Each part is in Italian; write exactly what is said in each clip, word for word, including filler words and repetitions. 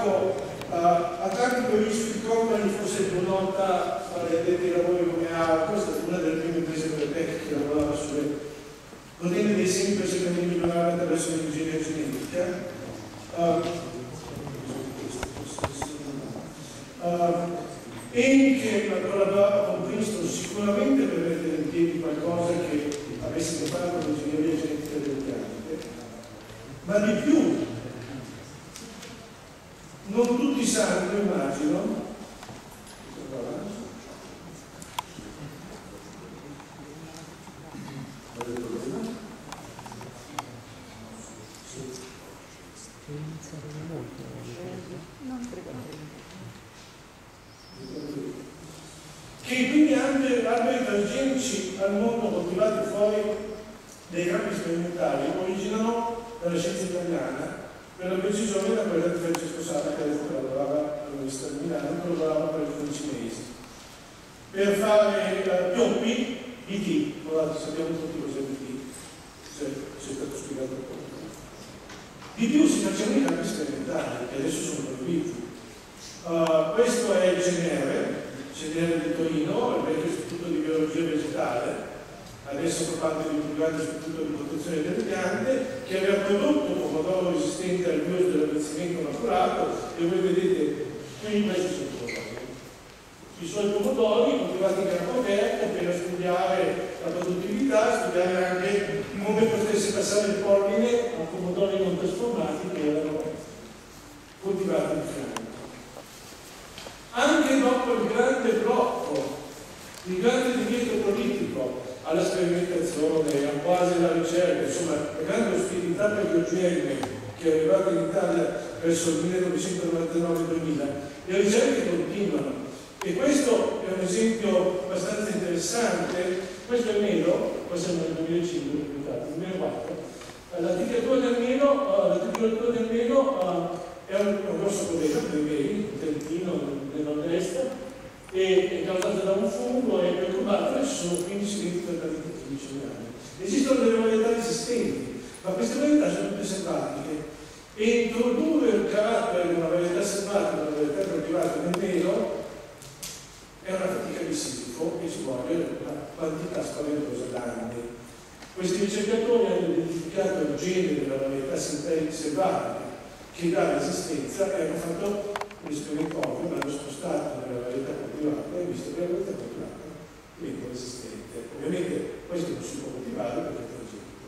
Attacco Atlantico East Company, forse più nota agli addetti ai lavori come Arco, è stata una delle prime imprese biotech che lavorava sulle proteine dei semi per cercare di migliorare attraverso l'ingegneria genetica. Uh, uh, e che collaborava con Princeton sicuramente per mettere in piedi qualcosa che avesse a che fare con l'ingegneria genetica delle piante, ma di più. Non tutti sanno, immagino, che i primi alberi transgenici al mondo coltivati fuori dai campi sperimentali originano dalla scienza italiana, per la precisione da quella di Francesco Sala, che adesso lavorava all'Università di Milano, che lavorava per i cinesi. Per fare uh, pioppi, B T, guardate, sappiamo tutti cos'è B T, se è stato spiegato poco. Di più si facevano i campi sperimentali, che adesso sono proibiti. Uh, questo è il C N R, C N R di Torino, il vecchio istituto di biologia vegetale, adesso fa parte di un più grande istituto di protezione delle piante, che aveva prodotto un pomodoro resistente al virus dell'avvezzamento maturato, e voi vedete qui questi sono i pomodori. I suoi pomodori coltivati in campo aperto per studiare la produttività, studiare anche come potesse passare il polline a pomodori non trasformati che erano coltivati in fianco. Anche dopo il grande blocco, il grande divieto politico alla sperimentazione, a quasi alla ricerca, insomma la grande ostilità per gli O G M che è arrivata in Italia verso il millenovecentonovantanove duemila, le ricerche continuano. E questo è un esempio abbastanza interessante. Questo è il melo, qua siamo nel duemilacinque, nel duemilaquattro. La trituratura del melo, la trituratura del melo è un, un grosso problema per i meli, in Trentino, nel nord-est, e è causata da un fungo, e per combattere ci sono quindi segreti trattamenti chimici anni. Esistono delle varietà esistenti, ma queste varietà sono tutte selvatiche, e introdurre il carattere di una varietà selvatica, una varietà coltivata nel melo, è una fatica di Sisifo e ci vuole una quantità spaventosa d'anni. Questi ricercatori hanno identificato il gene della varietà sintetica selvatica che dà resistenza e hanno fatto un esperimento ovvio, ma hanno spostato nella varietà coltivata e visto che la varietà coltivata diventa resistente. Ovviamente questo non si può coltivare perché è transgenico.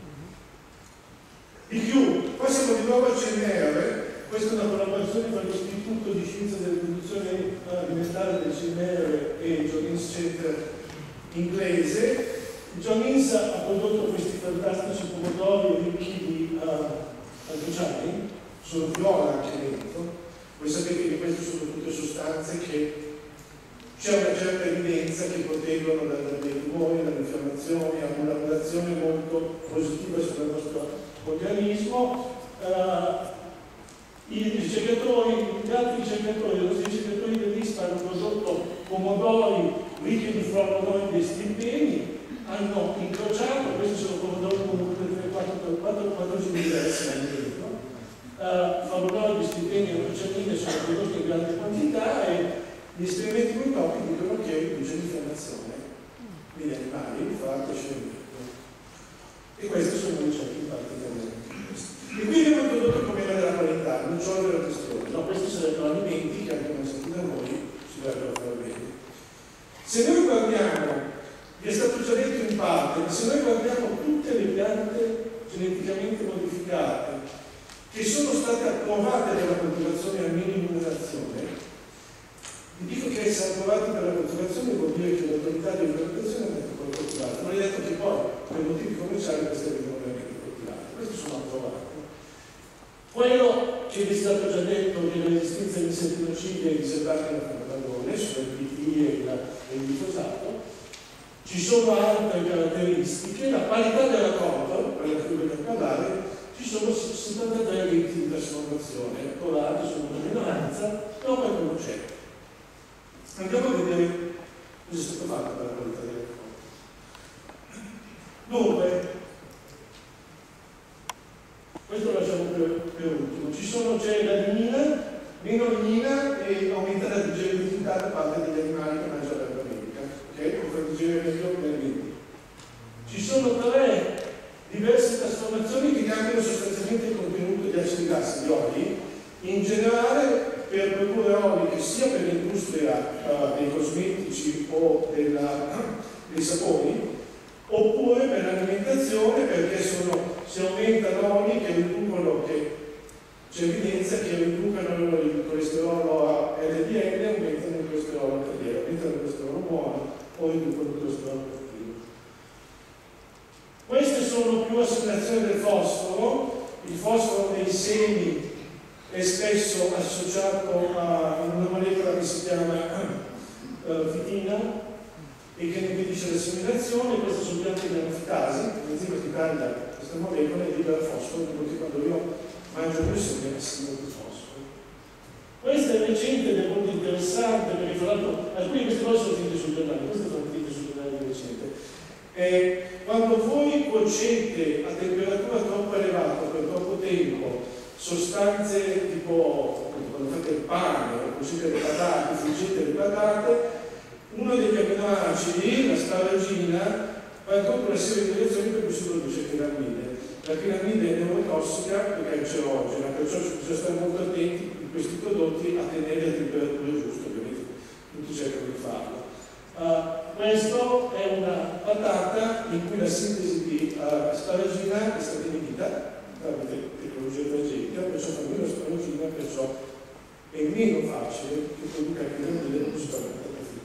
Di più, qua siamo di nuovo al C N R. Questa è una collaborazione tra l'Istituto di Scienza delle Produzioni Alimentari del C N R e il John Innes Center inglese. John Innes ha prodotto questi fantastici pomodori ricchi di uh, antociani, sono viola anche dentro. Voi sapete che queste sono tutte sostanze che c'è una certa evidenza che proteggono dai tumori, dall'infiammazione, hanno un'azione molto positiva sul nostro organismo. Uh, I ricercatori, gli altri ricercatori, i nostri ricercatori dell'I S P A hanno prodotto pomodori ricchi di flavonoidi e stipeni, hanno incrociato, questi sono pomodori con quattro geni diversi all'interno, uh, flavonoidi, stipeni e antocianine sono prodotti in grande quantità e gli esperimenti con i topi dicono che riduce l'infiammazione negli animali, infarto e sciamento. E queste sono ricerche in parte italiane. E quindi abbiamo introdotto il problema della qualità, non solo della questione. No, questi sarebbero alimenti che anche mangiati da noi si dovrebbero fare bene. Se noi guardiamo, vi è stato già detto in parte, ma se noi guardiamo tutte le piante geneticamente modificate che sono state approvate per la coltivazione a minimumerazione, vi dico che essere approvati per la coltivazione vuol dire che l'autorità di organizzazione ha detto che coltivate, ma ha detto che poi per motivi commerciali queste vengono veramente coltivate. Questi sono approvati. Quello che vi è stato già detto che la resistenza agli insetti nocivi è riservata alla farmacone, sulle P T e il glifosato. Ci sono altre caratteristiche, la qualità della colta, quella che voglio parlare, ci sono settantatré riti di trasformazione, colati sono una minoranza, però qualcuno c'è. Andiamo a vedere cosa è stato fatto per la qualità della colta. Dunque, questo lo lasciamo per, per ultimo. Ci sono, c'è la limina, meno lignina e aumenta la digeribilità da parte degli animali che mangiano l'erba medica, ok? Per far digerire meglio gli alimenti. Ci sono tre diverse trasformazioni che cambiano sostanzialmente il contenuto di acidi grassi, di oli, in generale per produrre oli che sia per l'industria uh, dei cosmetici o della, dei saponi, oppure per l'alimentazione, perché sono, si aumentano oli che riducono, che c'è evidenza che riducono il colesterolo a L D L, aumentano il colesterolo H D L, aumentano il colesterolo buono o riducono il colesterolo cattivo. Queste sono più assimilazioni del fosforo. Il fosforo nei semi è spesso associato a una molecola che si chiama uh, fitina e che ne impedisce l'assimilazione. Queste sono piante di anafitasi, l'enzima che taglia questa molecola e libera fosforo, perché quando io mangio due semi assimilo il fosforo. Questo è recente ed è molto interessante, perché fra l'altro alcune di queste cose sono finite sul giornale, queste sono finite sul giornale di recente. Eh, quando voi cuocete a temperatura troppo elevata per troppo tempo sostanze tipo quando fate il pane, o cuocete le patate, friggete le patate, uno degli aminoacidi, la sparagina, va incontro una serie di reazioni per cui si produce chiramide. La chiramide è neurotossica perché è cancerogena, perciò bisogna stare molto attenti in questi prodotti a tenere le temperature giuste, ovviamente tutti cercano di farlo. Uh, questo è una patata in cui la sintesi di uh, sparagina è stata inibita tramite tecnologia transgenica, perciò fa meno sparagina, perciò è meno facile che produca chiramide musicalmente.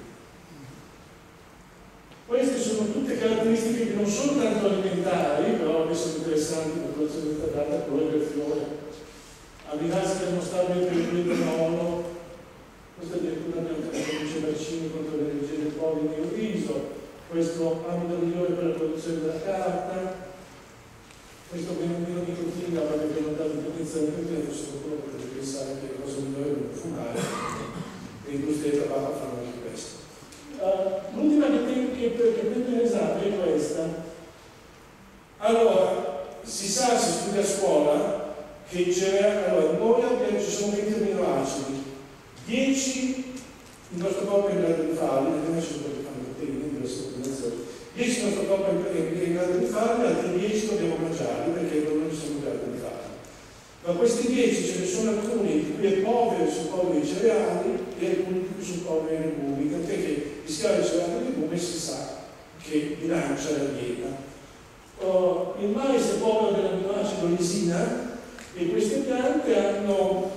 Queste sono tutte caratteristiche che non sono tanto alimentari, però che sono interessanti per popolazione metadata, colore del fiore, ammirarsi che non sta bene per il etanolo, questa addirittura abbiamo che produce vaccini contro l'allergia del polline e il riso, questo amido migliore per la produzione della carta, questo benedino nicotina, ma che non dà di potenza di nicotina, forse qualcuno potrebbe pensare che la cosa migliore è non fumare, le industrie del tabacco fanno anche questo. Uh, l'ultima che, che, che prendo in esame è questa. Allora, si sa, si studia a scuola che c'è, allora, noi abbiamo, ci sono venti aminoacidi, dieci il nostro corpo è in grado di farli, perché ci sono fanno proteine, diverse combinazioni, dieci il nostro corpo è in grado di farli, altri dieci dobbiamo mangiarli perché noi non siamo in grado di farli. Ma questi dieci ce ne sono alcuni di cui è povero su poveri cereali e alcuni di cui sono poveri legumi, tant'è che mischiare cereali e legumi si sa che bilancia la dieta. Uh, il mais è povero dell'aminoacido lisina e queste piante hanno,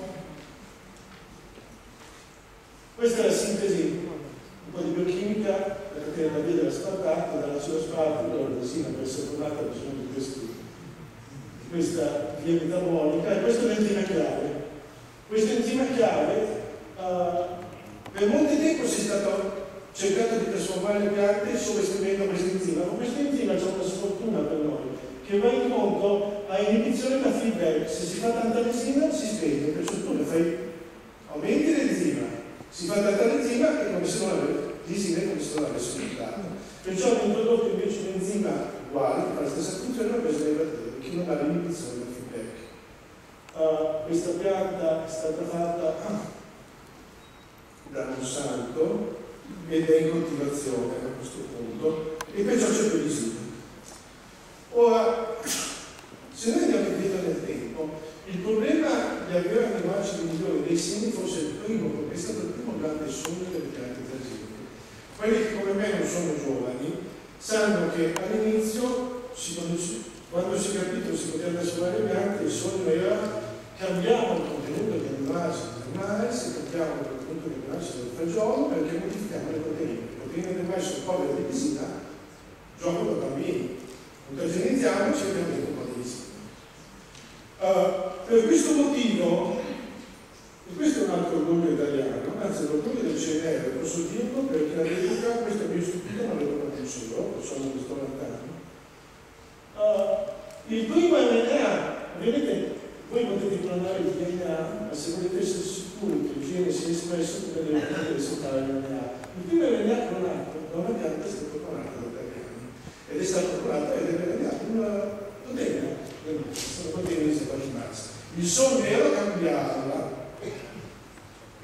questa è la sintesi un po' di biochimica, la catena da via dell'aspartato, dall'acido aspartico alla lisina per essere formata ha bisogno di questi questa via metabolica, e questo è l'enzima chiave. Questo enzima chiave uh, per molto tempo si è stato cercato di trasformare le piante sovraesprimendo questo enzima, ma questo enzima c'è una sfortuna per noi, che va incontro a inibizione da feedback. Se si fa tanta enzima si spegne, perciò tu ne fai, aumenti l'enzima, si fa tanta enzima e come se non avesse l'enzima come se non avesse aumentato. Perciò hanno introdotto invece un enzima uguale, che fa la stessa funzione, ma preso dai batteri, che non ha l'inibizione del feedback. Uh, questa pianta è stata fatta da Monsanto ed è in coltivazione a questo punto, e perciò c'è più visita. Ora, se noi andiamo indietro nel tempo, il problema di avere aminoacidi migliori dei semi forse è il primo, è stato il primo grande sogno delle piante transgeniche. Quelli che come me non sono giovani sanno che all'inizio si conosce. Quando si è capito che si poteva trasformare le piante, il sogno era cambiamo il contenuto degli aminoacidi del mais e cambiamo il contenuto degli aminoacidi del fagiolo perché modifichiamo le proteine. Le proteine del mais sono povere di lisina, giocano da bambini. Non trasgenizziamo, ci abbiamo detto un po' di lisina. Uh, per questo motivo, e questo è un altro orgoglio italiano, anzi l'orgoglio del C N R, posso dirlo perché all'epoca questo mio istituto non aveva nessuno, sono questo lontano. Uh, il primo R N A, vedete, voi potete clonare il D N A, ma se volete essere sicuri che il gene sia espresso, deve settare l'R N A. Il primo R N A clonato da una pianta è stato clonato da italiani ed è stato clonato ed è R N A una proteina, sono proteine di sequenza. Il sogno era cambiarla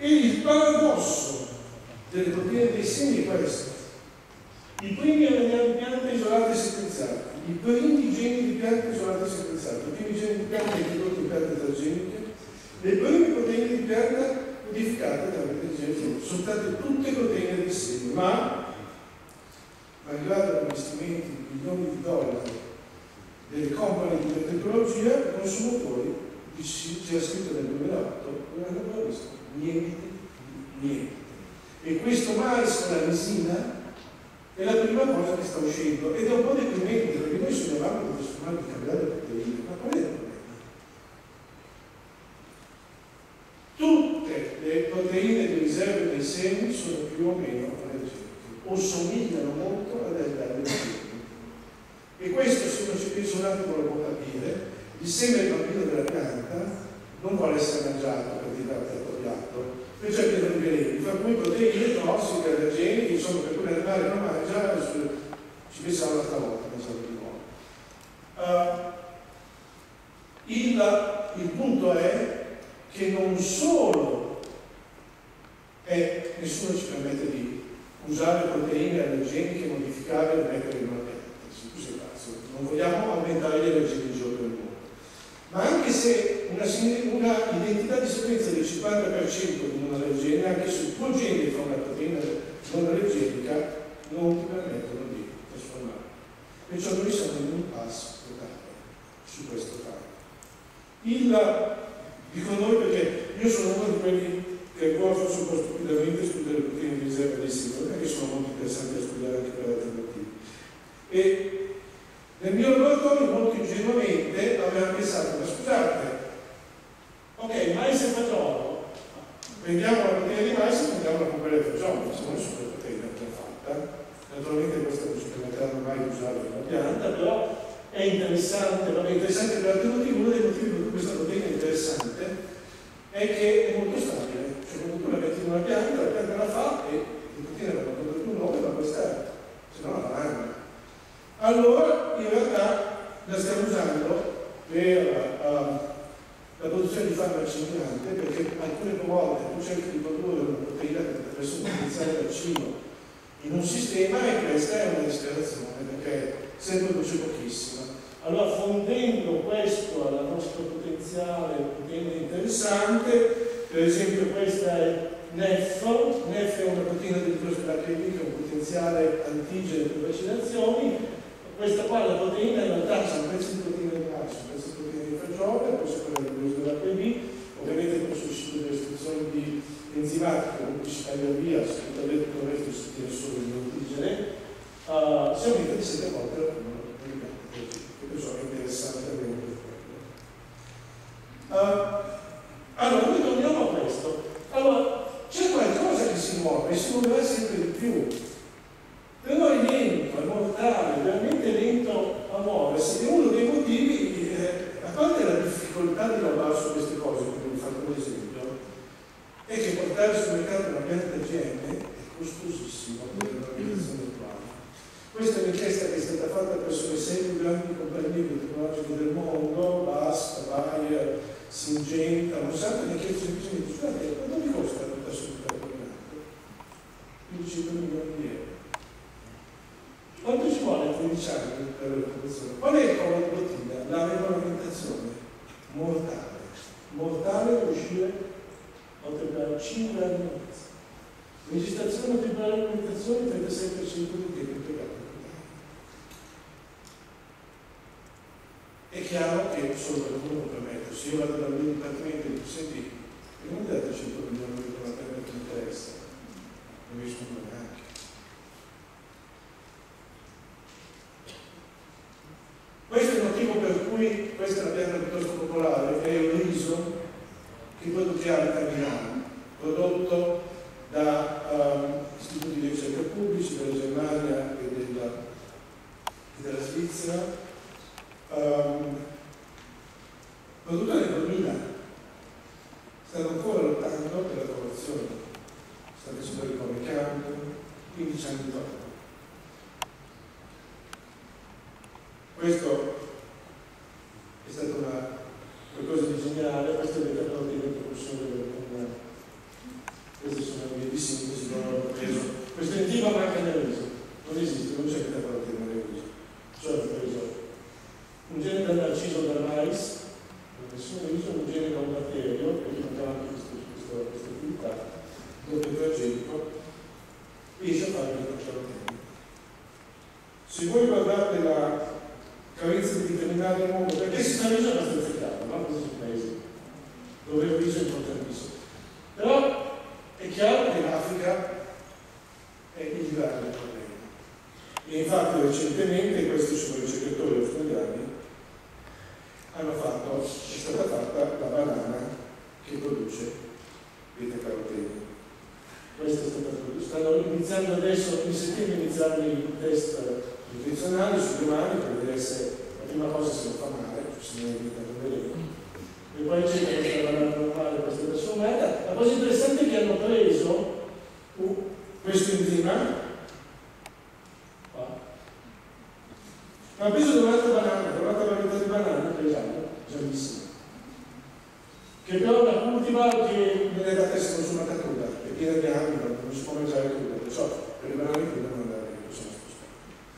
E il paradosso delle proteine dei semi è questo: i primi R N A di piante isolate e sequenziate, i primi geni di piante isolate e sequenziate, i primi geni di piante introdotti in piante trasgeniche, le prime proteine di pianta modificate tramite il gene, sono state tutte proteine dei semi, ma malgrado gli investimenti di milioni di dollari delle compagnie di biotecnologia, i consumatori, c'era scritto nel duemilaotto, non hanno visto niente, niente. E questo mais con la resina è la prima cosa che sta uscendo, ed è un po' deprimente, perché noi sognavamo di trasformare di cambiare le proteine, ma qual è il problema? Tutte le proteine di riserva dei semi sono più o meno allergeniche, o somigliano molto alle allergeni. E questo, se uno ci pensa un attimo, lo può capire. Il seme del bambino della pianta non vuole essere mangiato per dire piatto piatto, perciò è pieno di veleni, fra cui proteine tossiche, allergeniche, insomma, per cui l'animale non mangia, ci pensavo l'altra volta, pensavo di nuovo. Uh, il, il punto è che non solo è, nessuno ci permette di usare proteine allergeniche, modificare e mettere in una pianta. Tu sei pazzo, non vogliamo aumentare gli allergeni in gioco del mondo. Ma anche se una, una identità di sequenza del cinquanta per cento di un allergene, anche se il tuo gene fa una proteina non allergenica, non ti permettono di trasformare. Perciò noi siamo in un passo totale su questo fatto. Il Dico noi perché io sono uno di quelli che ancora forse un po' stupidamente studia le proteine di riserva dei singoli, perché sono molto interessanti da studiare anche per altri motivi. E nel mio laboratorio molto ingenuamente avevamo pensato, ma scusate, ok, mais e fagiolo, prendiamo la proteina di mais e prendiamola con quella di fagiolo, se non sono le proteine che ho fatta. Naturalmente questa non ci permetteranno mai di usare una pianta, però è interessante, ma è interessante per altri motivi. Uno dei motivi per cui questa proteina è interessante è che è molto stabile, cioè quando tu la metti in una pianta, la pianta la fa e la proteina la manda il tuo nome, ma questa è, se no la mangia. Allora in realtà la stiamo usando per uh, la produzione di farmaci inquinante, perché alcune volte tu cerchi di produrre una proteina per attraverso un potenziale vaccino in un sistema, e questa è una disperazione, perché se ne produce pochissima. Allora, fondendo questo alla nostra potenziale proteina interessante, per esempio questa è N E F, N E F è una proteina del virus dell'H I V che è un potenziale antigene per vaccinazioni. Questa qua, la proteina, in realtà c'è un pezzo di proteina di mais, un pezzo di proteina di fagiolo, e poi c'è quella del virus dell'H I V, ovviamente con suscito delle restrizioni di enzimatiche, comunque si taglia via, se avete detto che questo si tiene solo il antigene. Uh, si aumenta di sette volte la numero di piante, che questo è interessante avere per quello. Uh, allora, noi torniamo a questo. Allora, c'è qualcosa che si muove e si muoverà sempre di più. Però è lento, è mortale, veramente lento a muoversi. E uno dei motivi, eh, a parte la difficoltà di lavorare su queste cose, come vi faccio un esempio, è che portare sul mercato una pianta G M è costosissimo per l'organizzazione attuale. Questa è un'inchiesta che è stata fatta presso le sei più grandi compagnie tecnologiche del mondo, Bass, Bayer, Syngenta, Monsanto, ne chiesto semplicemente, scusate, quanto mi costa tutta subito la pianta? quindicimila milioni di euro. Quanto ci vuole quindici anni per la produzione? Qual è il costo di bottiglia? La regolamentazione mortale. Mortale per uscire oltre cinque anni e mezzo. Registrazione di regolamentazione trentasei per cento del tempo impiegato. È chiaro che solo qualcuno può permettere. Se io vado dal mio dipartimento e dico, senti, e non mi date cento milioni di euro per me che mi interessa, non mi rispondo neanche. Questo è il motivo per cui questa è una pianta piuttosto popolare, è il riso che produciamo a Milano, prodotto da um, istituti di ricerca pubblici della Germania e della, e della Svizzera. Um, prodotto nel duemila, stanno ancora lottando per l'approvazione, stanno facendo il come campo quindici anni dopo. Questo è stato una qualcosa di geniale, questo è diventato una propulsione del iniziando adesso, in settembre inizieranno i test nutrizionali sugli umani per vedere se la prima cosa se non fa male, se non evita di vedere. E poi c'è la normale questa trasformata. La cosa interessante è che hanno preso uh, questo enzima, qua, ma hanno preso da un'altra banana, da un'altra varietà di banana, per esempio, giallissima, che però è una cultivar che viene da essere consumata cruda, è piena di amido, non si può mangiare cruda, perciò per le banane crude non andare bene, sono spostati.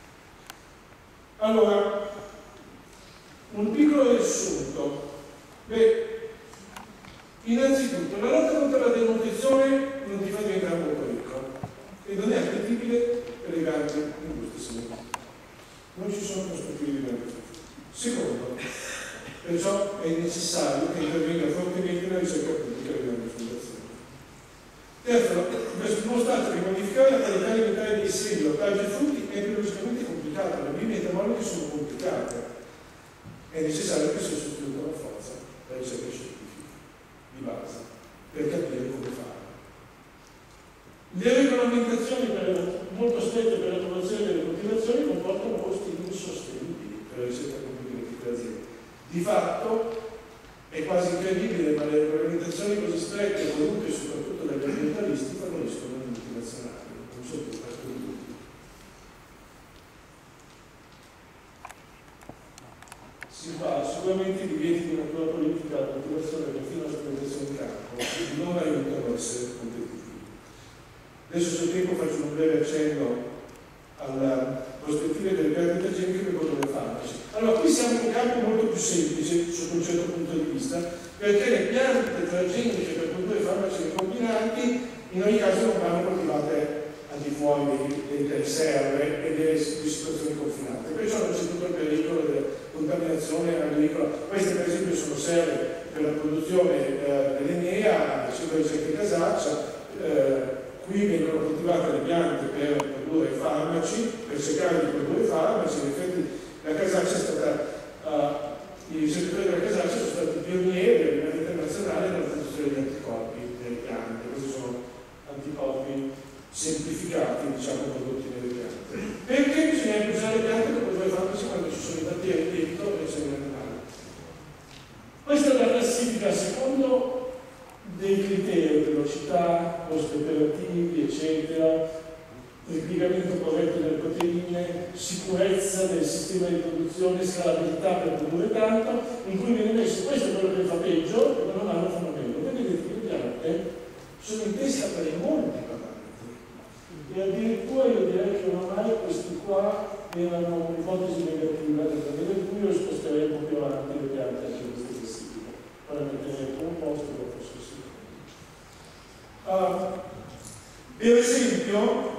Allora, un piccolo riassunto. Beh, innanzitutto, la lotta contro la denutrizione non ti fa diventare molto ricco e non è appetibile per le grandi industrie. Non ci sono prospettive di beneficio. Secondo, perciò è necessario che intervenga fortemente la ricerca pubblica delle grandi fondazioni. Terzo, è dimostrato che modificare la qualità alimentare dei semi, ortaggi e frutti è biologicamente complicato, le bimbe metaboliche sono complicate. È necessario che sia sostenuta la forza della ricerca scientifica di base per capire come fare. Le regolamentazioni per, molto strette per l'approvazione delle coltivazioni comportano costi insostenibili per la ricerca pubblica delle aziende. Di fatto è quasi incredibile, ma le regolamentazioni così strette, volute soprattutto dagli ambientalisti, favoriscono le multinazionali. Non so più questo di tutti. Si fa sicuramente i divieti di natura politica alla coltivazione che fino alla sperimentazione in campo non aiutano a essere competitivi. Adesso se tempo faccio un breve accenno alle prospettive delle piante trasgeniche per conto dei farmaci. Allora, qui siamo in un campo molto più semplice sotto un certo punto di vista, perché le piante trasgeniche per produrre farmaci ricombinanti in ogni caso non vanno coltivate al di fuori delle riserve e delle situazioni confinate, perciò non c'è tutto il pericolo della contaminazione agricola. Queste per esempio sono serre per la produzione eh, dell'Enea, centro di ricerca di Casaccia, eh, qui vengono coltivate le piante per produrre farmaci, per cercare di produrre farmaci. In effetti la Casaccia è stata, uh, i ricercatori della Casaccia sono stati pionieri a livello internazionale nella produzione di anticorpi delle piante. Questi sono anticorpi semplificati, diciamo, prodotti nelle piante. Perché bisogna usare le piante per produrre farmaci quando ci sono i batteri dentro e c'è un animale? Questa è la classifica secondo dei criteri, velocità, costi operativi, eccetera, ripiegamento corretto delle proteine, sicurezza del sistema di produzione, scalabilità per produrre tanto, in cui viene messo questo è quello che fa peggio e quello non fa meglio. Vedete che le piante sono in testa per molti parametri e addirittura io direi che ormai questi qua erano un'ipotesi negativa, perché cui io sposterei un po' più avanti le piante anche in queste classifiche, per mettere un posto dopo forse sì. Uh, per esempio,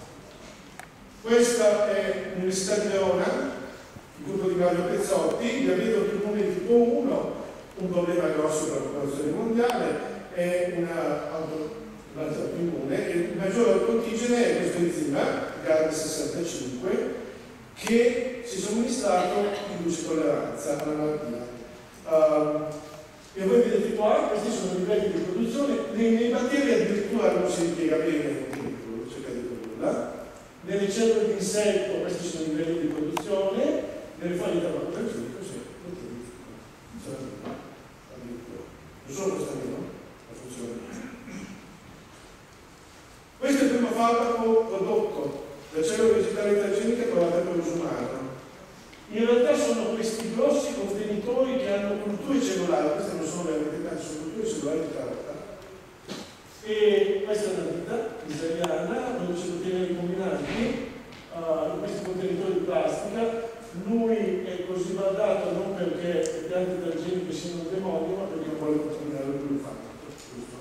questa è l'Università di Verona, il gruppo di Mario Pezzotti, diabete autoimmune tipo uno, un problema grosso per la popolazione mondiale, è una autoimmune, e il maggiore autoantigene è questo enzima, G A R D sessantacinque, che se somministrato induce tolleranza alla malattia. Uh, E voi vedete qua, questi sono i livelli di produzione, nei, nei batteri addirittura non si impiega bene, non cerca di produrla. Nelle cellule di insetto questi sono i livelli di produzione, nelle foglie di tabacco transgenico sì, non solo questa meno, ma funziona bene. Questo è il primo farmaco prodotto da cellule vegetali transgeniche provate per uso umano. In realtà sono questi grossi contenitori che hanno culture cellulari, queste non sono veramente tanti, sono culture cellulari di carta. E questa è una ditta italiana dove ci contiene i combinanti, uh, in questi contenitori di plastica. Lui è così guardato non perché le piante transgeniche siano un demonio, ma perché non vuole contaminare più il farmaco, giusto?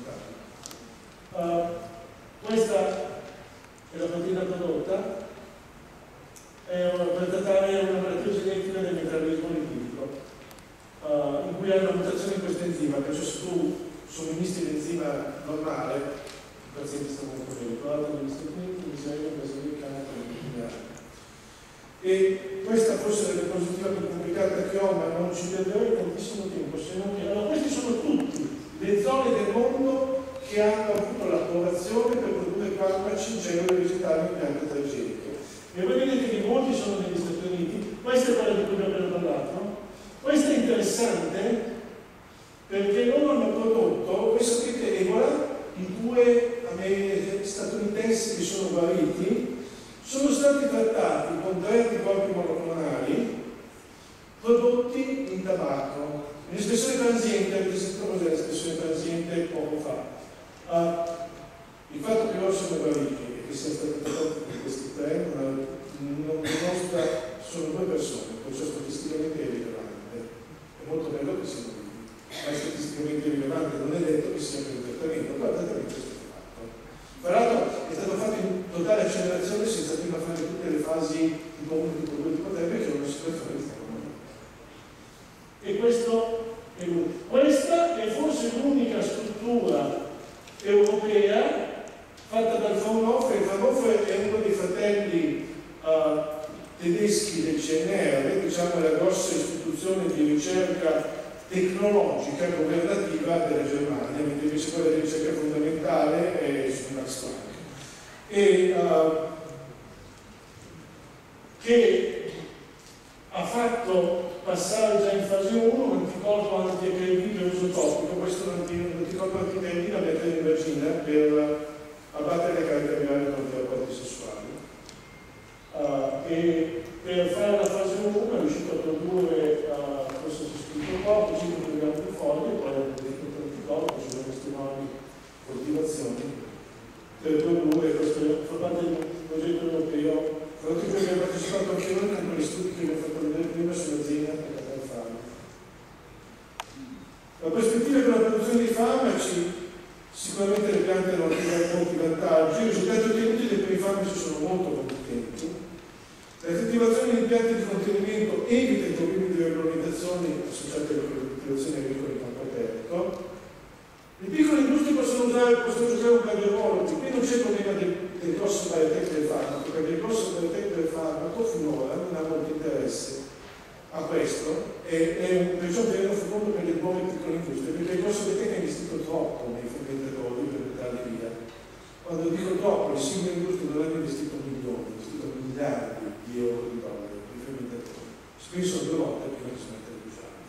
Uh, questa è la proteina prodotta. È una, per trattare una malattia genetica del metabolismo lipidico, uh, in cui hai una mutazione in questo enzima, perciò se tu somministri l'enzima normale, il paziente sta molto bene. Provate negli Stati Uniti, in Israele, in Brasile, in Canada e in Italia. E questa forse è la diapositiva più complicata che ho, ma non ci perderei tantissimo tempo, se non che... Allora, queste sono tutte le zone del mondo che hanno avuto l'approvazione per produrre farmaci in stati trattati con tre anticorpi monoclonali prodotti in tabacco. L'espressione transiente, avete sentito cos'è l'espressione transiente poco fa? Uh, il fatto che loro siano guariti e che siano stati trattati con questi tre non, non dimostra, sono due persone, perciò statisticamente è rilevante. È molto bello che siano vivi, ma è statisticamente rilevante, non è detto che sia per il trattamento, però il trattamento è stato fatto. Tra l'altro è stato fatto in totale accelerazione senza prima fare tutte le fasi di comune tipo due tipo tre, perché è una situazione di forma. E questo è questa è forse l'unica struttura europea fatta dal Fraunhofer. Il Fraunhofer è uno dei fratelli uh, tedeschi del C N R, diciamo la grossa istituzione di ricerca tecnologica governativa della Germania, mentre invece quella di ricerca fondamentale è su Max Planck. E uh, che ha fatto passare già in fase uno un anticorpo anti-H I V per uso topico. Questo è un anticorpo anti-H I V da mettere in vagina per abbattere le cariche virali contro i rapporti sessuali. Uh, e per fare la fase uno è riuscito a produrre, uh, questo si è scritto qua, cinque miliardi di foglie, poi ha detto l'anticorpo, ci sono queste nuove coltivazioni per produrre. Questo fa parte del progetto europeo. Tra l'altro che abbiamo partecipato anche noi con gli studi che vi ho fatto vedere prima sull'azienda per il farmaco. La prospettiva per la produzione di farmaci, sicuramente le piante hanno molti vantaggi, i risultati ottenuti dai primi farmaci sono molto competenti. L'effettivazione di impianti di contenimento evita i problemi di regolamentazioni associati alle coltivazioni agricole in campo aperto. Le piccole industrie possono usare, possono giocare un grande ruolo, qui non c'è il problema del, del grosso biotech del farmaco, perché il grosso biotech del farmaco finora non ha molto interesse a questo, e, e perciò per un fondo per le nuove piccole industrie, perché il grosso biotech ha investito troppo nei fermentatori per buttarli via. Quando dico troppo, le singole industrie non hanno investito milioni, hanno investito miliardi di euro di dollari di fermentatori, spesso due volte prima di smettere di usarli.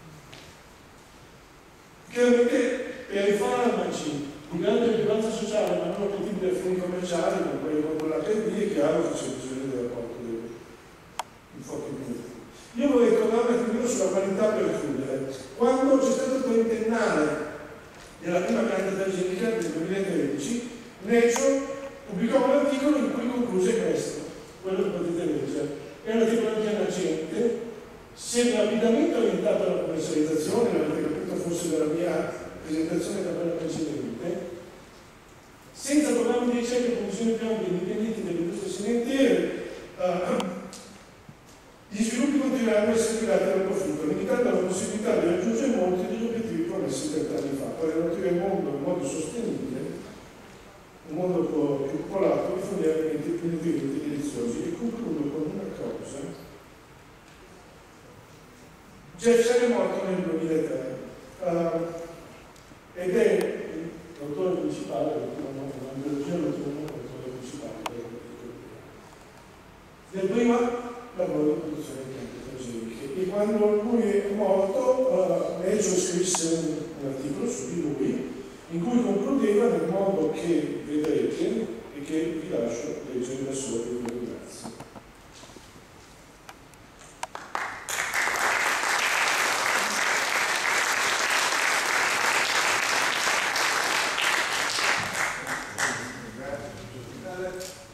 Chiaramente per i farmaci di grande rilevanza sociale ma non appetibili a fini commerciali, come quelli con l'H I V, è chiaro che c'è bisogno del rapporto di forti minuti. Io vorrei tornare un attimino sulla qualità per chiudere. Quando c'è stato il trentennale della prima pianta transgenica del duemilatredici, Nature pubblicò un articolo in cui concluse questo, quello che potete leggere. È un articolo anche se rapidamente orientato alla commercializzazione, l'avete capito forse dalla mia presentazione da quella precedente, senza programmi di ricerca e commissioni più indipendenti delle industrie sementere, uh, gli sviluppi continueranno a essere guidati dal profitto, limitando la possibilità di raggiungere molti degli obiettivi promessi trent'anni fa, per rivolgere il mondo in modo sostenibile, un mondo più popolato, di fornire alimenti più nutritivi e deliziosi. E concludo con una cosa. Jeff è morto nel duemilatré. Uh, ed è l'autore principale, l'antologia è l'autore principale del primo lavoro di produzione di piante transgeniche. E quando lui è morto, uh, Nature scrisse un, un articolo su di lui in cui concludeva nel modo che vedrete e che vi lascio leggere da soli. Grazie. Grazie.